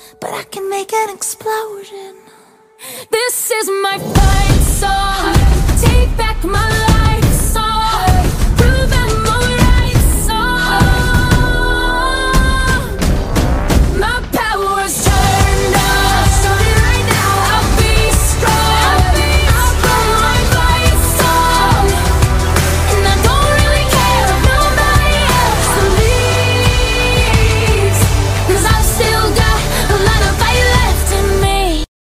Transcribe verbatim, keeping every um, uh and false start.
but I can make an explosion. This is my fight song. Take back my life.